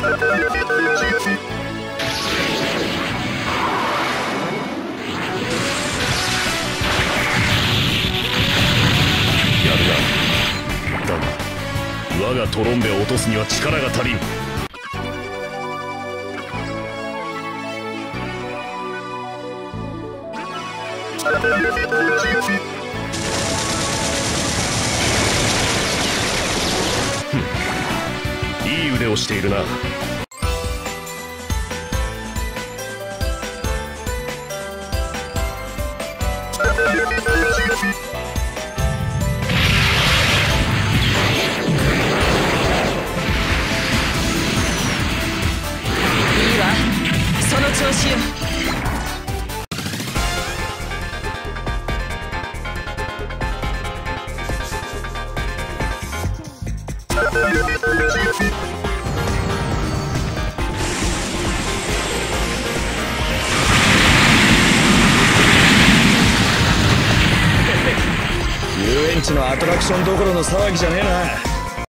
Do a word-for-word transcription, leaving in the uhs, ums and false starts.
だが我がトロンベを落とすには力が足りん。いい腕をしているな。 その調子よ。 遊園地のアトラクションどころの騒ぎじゃねえな。